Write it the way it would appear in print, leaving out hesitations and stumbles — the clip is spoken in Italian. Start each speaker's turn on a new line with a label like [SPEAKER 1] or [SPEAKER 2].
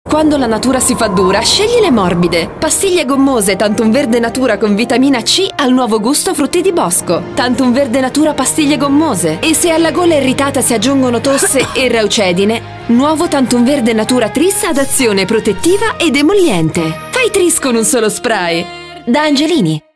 [SPEAKER 1] Quando la natura si fa dura, scegli le morbide. Pastiglie gommose Tantum Verde Natura con vitamina C al nuovo gusto frutti di bosco. Tantum Verde Natura pastiglie gommose. E se alla gola irritata si aggiungono tosse e reucedine, nuovo Tantum Verde Natura Tris ad azione protettiva ed emolliente. Fai Tris con un solo spray. Da Angelini.